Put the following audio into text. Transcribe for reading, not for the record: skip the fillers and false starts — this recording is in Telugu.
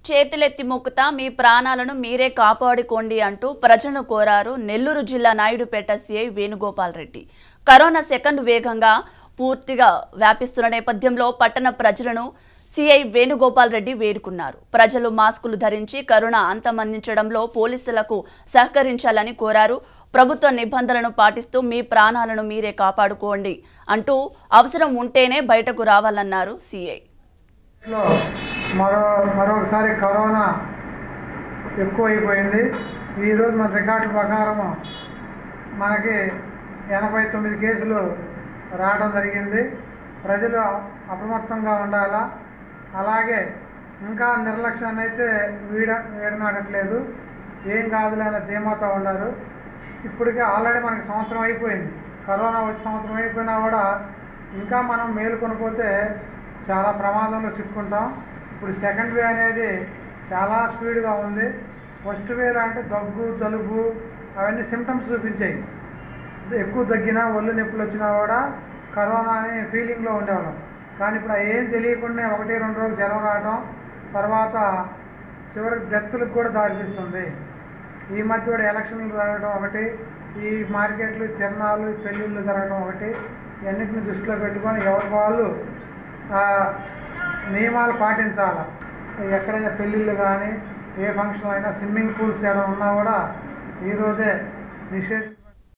చేతులెత్తి మొక్కుతా మీ ప్రాణాలను మీరే కాపాడుకోండి అంటూ ప్రజలను కోరారు నెల్లూరు జిల్లా Naidupeta CI Venugopal Reddy. Corona second వేగంగా పూర్తిగా వ్యాపిస్తున్న నేపథ్యంలో పట్టణ ప్రజలను సీఐ వేణుగోపాల్ రెడ్డి వేడుకున్నారు. ప్రజలు మాస్కులు ధరించి కరోనా అంతమందించడంలో పోలీసులకు సహకరించాలని కోరారు. ప్రభుత్వ నిబంధనలను పాటిస్తూ మీ ప్రాణాలను మీరే కాపాడుకోండి అంటూ అవసరం ఉంటేనే బయటకు రావాలన్నారు సీఐ. మరొకసారి కరోనా ఎక్కువైపోయింది. ఈరోజు మన రికార్డుల ప్రకారం మనకి 89 కేసులు రావడం జరిగింది. ప్రజలు అప్రమత్తంగా ఉండాలా. అలాగే ఇంకా నిర్లక్ష్యాన్ని అయితే వీడనాడట్లేదు. ఏం కాదులే అనే ధీమాతో ఉన్నారు. ఇప్పటికే ఆల్రెడీ మనకి సంవత్సరం అయిపోయింది. కరోనా వచ్చి సంవత్సరం అయిపోయినా కూడా ఇంకా మనం మేలుకొనిపోతే చాలా ప్రమాదంలో చిక్కుకుంటాం. ఇప్పుడు సెకండ్ వే అనేది చాలా స్పీడ్గా ఉంది. ఫస్ట్ వేలో అంటే దగ్గు, జలుబు అవన్నీ సిమ్టమ్స్ చూపించాయి. ఎక్కువ దగ్గినా, ఒళ్ళు నొప్పులు వచ్చినా కూడా కరోనా అని ఫీలింగ్లో ఉండేవాళ్ళం. కానీ ఇప్పుడు ఏం తెలియకుండా 1-2 రోజులు జ్వరం రావడం, తర్వాత చివరికి డెత్తులకు కూడా దారితీస్తుంది. ఈ మధ్య కూడా ఎలక్షన్లు జరగడం ఒకటి, ఈ మార్కెట్లు, తిరణాలు, పెళ్ళిళ్ళు జరగడం ఒకటి. ఇవన్నిటిని దృష్టిలో పెట్టుకొని ఎవరి వాళ్ళు నియమాలు పాటించాలి. ఎక్కడైనా పెళ్ళిళ్ళు కానీ ఏ ఫంక్షన్ అయినా స్విమ్మింగ్ పూల్స్ చేయడం ఉన్నా కూడా ఈరోజే నిషేధ